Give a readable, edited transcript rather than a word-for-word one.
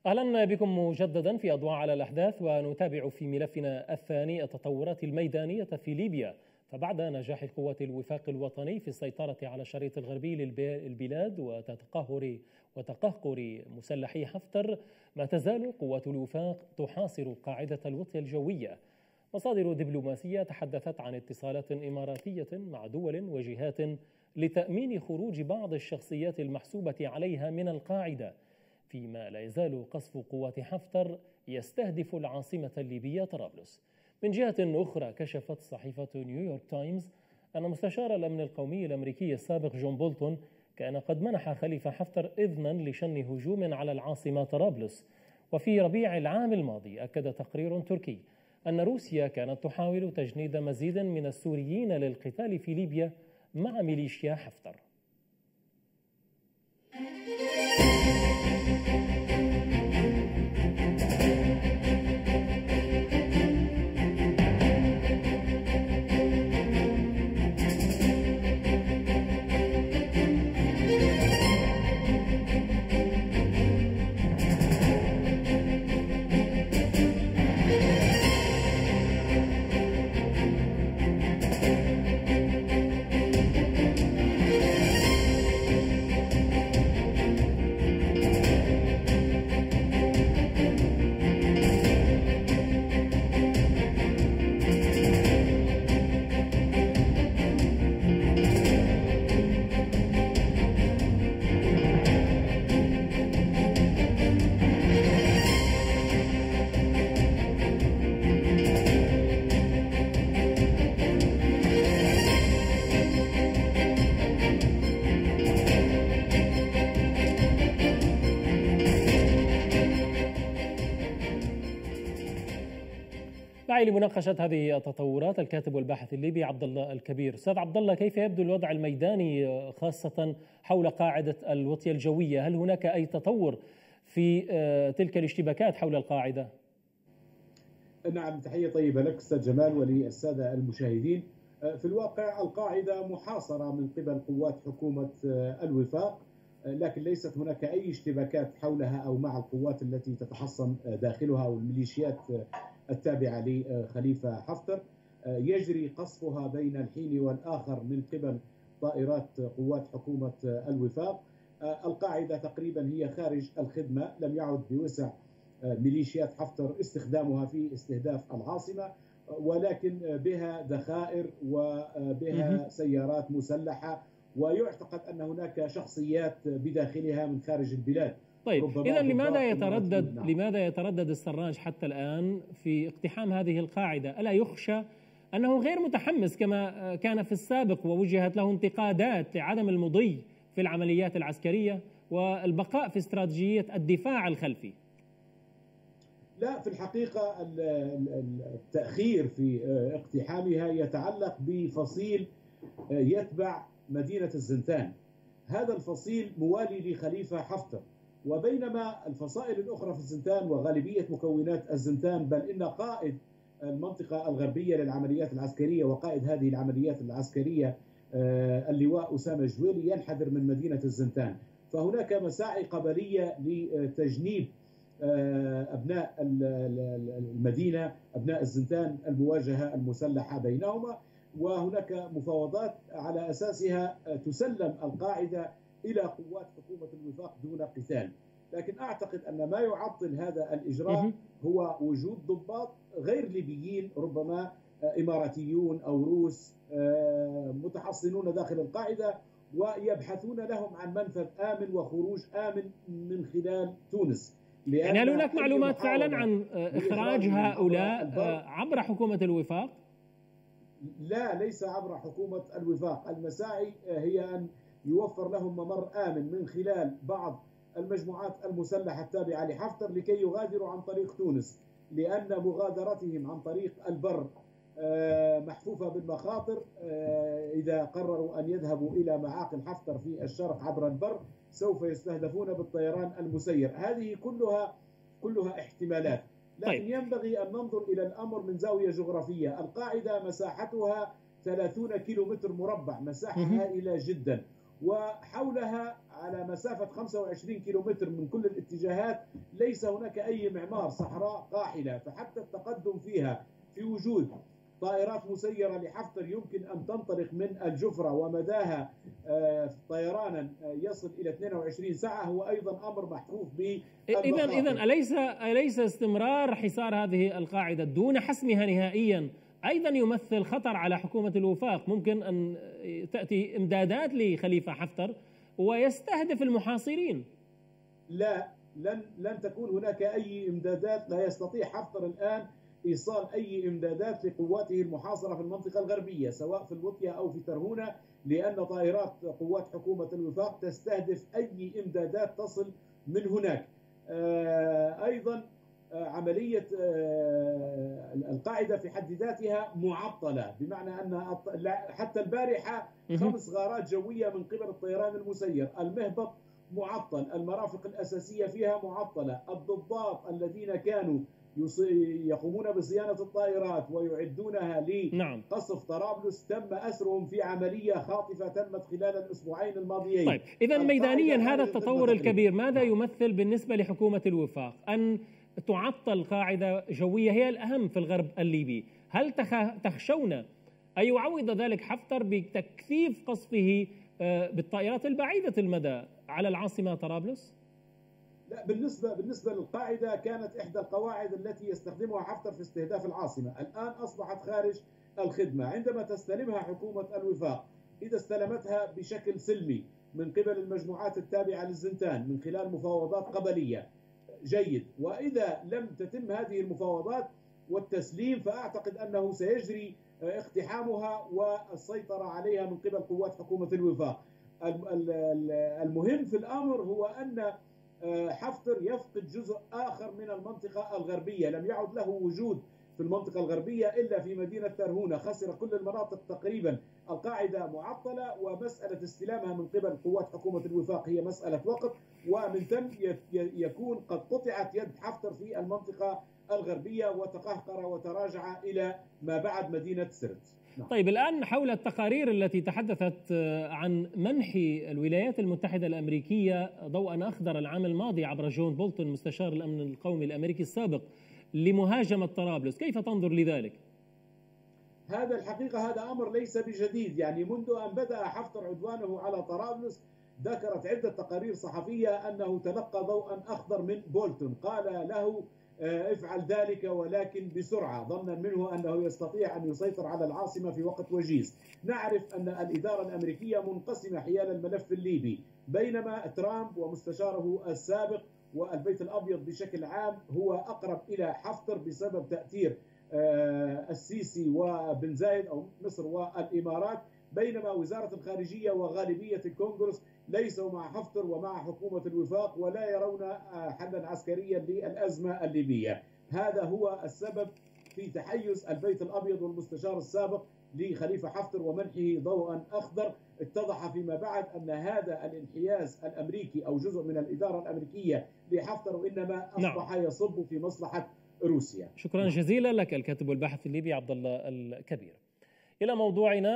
أهلا بكم مجددا في أضواء على الأحداث، ونتابع في ملفنا الثاني التطورات الميدانية في ليبيا. فبعد نجاح قوات الوفاق الوطني في السيطرة على الشريط الغربي للبلاد وتقهقر مسلحي حفتر، ما تزال قوات الوفاق تحاصر قاعدة الوطية الجوية. مصادر دبلوماسية تحدثت عن اتصالات إماراتية مع دول وجهات لتأمين خروج بعض الشخصيات المحسوبة عليها من القاعدة، فيما لا يزال قصف قوات حفتر يستهدف العاصمة الليبية طرابلس. من جهة أخرى، كشفت صحيفة نيويورك تايمز أن مستشار الأمن القومي الأمريكي السابق جون بولتون كان قد منح خليفة حفتر إذنا لشن هجوم على العاصمة طرابلس. وفي ربيع العام الماضي أكد تقرير تركي أن روسيا كانت تحاول تجنيد مزيد من السوريين للقتال في ليبيا مع ميليشيا حفتر. معي لمناقشة هذه التطورات الكاتب والباحث الليبي عبد الله الكبير. أستاذ عبد الله، كيف يبدو الوضع الميداني خاصة حول قاعدة الوطية الجوية؟ هل هناك أي تطور في تلك الاشتباكات حول القاعدة؟ نعم، تحية طيبة لك أستاذ جمال وللسادة المشاهدين. في الواقع القاعدة محاصرة من قبل قوات حكومة الوفاق، لكن ليست هناك أي اشتباكات حولها أو مع القوات التي تتحصن داخلها أو الميليشيات التابعة لخليفة حفتر. يجري قصفها بين الحين والآخر من قبل طائرات قوات حكومة الوفاق. القاعدة تقريبا هي خارج الخدمة، لم يعد بوسع ميليشيات حفتر استخدامها في استهداف العاصمة، ولكن بها ذخائر وبها سيارات مسلحة، ويعتقد أن هناك شخصيات بداخلها من خارج البلاد. طيب، إذا لماذا يتردد السراج حتى الآن في اقتحام هذه القاعدة؟ ألا يخشى أنه غير متحمس كما كان في السابق، ووجهت له انتقادات لعدم المضي في العمليات العسكرية والبقاء في استراتيجية الدفاع الخلفي؟ لا، في الحقيقة التأخير في اقتحامها يتعلق بفصيل يتبع مدينة الزنتان. هذا الفصيل موالي لخليفة حفتر، وبينما الفصائل الأخرى في الزنتان وغالبية مكونات الزنتان، بل إن قائد المنطقة الغربية للعمليات العسكرية وقائد هذه العمليات العسكرية اللواء أسامة جويلي ينحدر من مدينة الزنتان. فهناك مساعي قبلية لتجنيب أبناء المدينة، أبناء الزنتان، المواجهة المسلحة بينهما، وهناك مفاوضات على أساسها تسلم القاعدة إلى قوات حكومة الوفاق دون قتال. لكن أعتقد أن ما يعطل هذا الإجراء هو وجود ضباط غير ليبيين، ربما إماراتيون أو روس، متحصنون داخل القاعدة ويبحثون لهم عن منفذ آمن وخروج آمن من خلال تونس. يعني هل هناك معلومات فعلا عن إخراج هؤلاء عبر حكومة الوفاق؟ لا، ليس عبر حكومة الوفاق. المساعي هي أن يوفر لهم ممر آمن من خلال بعض المجموعات المسلحة التابعة لحفتر لكي يغادروا عن طريق تونس، لأن مغادرتهم عن طريق البر محفوفة بالمخاطر. إذا قرروا أن يذهبوا إلى معاقل حفتر في الشرق عبر البر سوف يستهدفون بالطيران المسير. هذه كلها احتمالات، لكن ينبغي أن ننظر إلى الأمر من زاوية جغرافية. القاعدة مساحتها 30 كيلومتر مربع، مساحة هائلة جدا، وحولها على مسافة 25 كيلومتر من كل الاتجاهات ليس هناك أي معمار، صحراء قاحلة، فحتى التقدم فيها في وجود طائرات مسيرة لحفتر يمكن أن تنطلق من الجفرة ومداها طيرانا يصل إلى 22 ساعة هو أيضا أمر محفوف بالمخاطر. إذن أليس استمرار حصار هذه القاعدة دون حسمها نهائيا أيضا يمثل خطر على حكومة الوفاق؟ ممكن أن تأتي إمدادات لخليفة حفتر ويستهدف المحاصرين. لا، لن تكون هناك أي إمدادات. لا يستطيع حفتر الآن إيصال أي إمدادات لقواته المحاصرة في المنطقة الغربية سواء في الوطية أو في ترهونة، لأن طائرات قوات حكومة الوفاق تستهدف أي إمدادات تصل من هناك. أيضا عملية القاعدة في حد ذاتها معطلة، بمعنى أن حتى البارحة 5 غارات جوية من قبل الطيران المسير، المهبط معطل، المرافق الأساسية فيها معطلة، الضباط الذين كانوا يقومون بصيانة الطائرات ويعدونها لقصف طرابلس تم أسرهم في عملية خاطفة تمت خلال الأسبوعين الماضيين. طيب، إذا ميدانيا هذا التطور الكبير ماذا يمثل بالنسبة لحكومة الوفاق؟ أن تعطل قاعدة جوية هي الأهم في الغرب الليبي، هل تخشون أن يعوض ذلك حفتر بتكثيف قصفه بالطائرات البعيدة المدى على العاصمة طرابلس؟ لا، بالنسبة للقاعدة كانت إحدى القواعد التي يستخدمها حفتر في استهداف العاصمة، الآن أصبحت خارج الخدمة. عندما تستلمها حكومة الوفاق، إذا استلمتها بشكل سلمي من قبل المجموعات التابعة للزنتان من خلال مفاوضات قبلية، جيد. وإذا لم تتم هذه المفاوضات والتسليم فأعتقد أنه سيجري اقتحامها والسيطرة عليها من قبل قوات حكومة الوفاق. المهم في الأمر هو أن حفتر يفقد جزء آخر من المنطقة الغربية، لم يعد له وجود في المنطقة الغربية إلا في مدينة ترهونة، خسر كل المناطق تقريبا. القاعدة معطلة، ومسألة استلامها من قبل قوات حكومة الوفاق هي مسألة وقت، ومن ثم يكون قد قطعت يد حفتر في المنطقة الغربية وتقهقر وتراجع إلى ما بعد مدينة سرت. طيب، الآن حول التقارير التي تحدثت عن منح الولايات المتحدة الأمريكية ضوءا أخضر العام الماضي عبر جون بولتون مستشار الأمن القومي الأمريكي السابق لمهاجمة طرابلس، كيف تنظر لذلك؟ هذا الحقيقة هذا أمر ليس بجديد، يعني منذ أن بدأ حفتر عدوانه على طرابلس ذكرت عدة تقارير صحفية أنه تلقى ضوءا أخضر من بولتون، قال له افعل ذلك ولكن بسرعة، ظنا منه أنه يستطيع أن يسيطر على العاصمة في وقت وجيز. نعرف أن الإدارة الأمريكية منقسمة حيال الملف الليبي، بينما ترامب ومستشاره السابق والبيت الأبيض بشكل عام هو أقرب إلى حفتر بسبب تأثير السيسي وبن زايد أو مصر والإمارات، بينما وزارة الخارجية وغالبية الكونغرس ليسوا مع حفتر ومع حكومة الوفاق ولا يرون حلا عسكريا للأزمة الليبية. هذا هو السبب في تحيز البيت الأبيض والمستشار السابق لخليفة حفتر ومنحه ضوءا أخضر. اتضح فيما بعد أن هذا الانحياز الأمريكي أو جزء من الإدارة الأمريكية لحفتر إنما أصبح يصب في مصلحة روسيا. شكرا جزيلا لك الكاتب والباحث الليبي عبد الله الكبير. إلى موضوعنا.